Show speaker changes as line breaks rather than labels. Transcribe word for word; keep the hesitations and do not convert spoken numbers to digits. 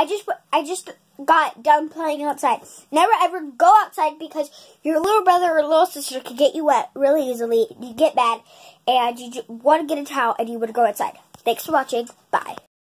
I just I just got done playing outside. Never ever go outside because your little brother or little sister could get you wet really easily. You get bad, and you want to get a towel, and you would go outside. Thanks for watching. Bye.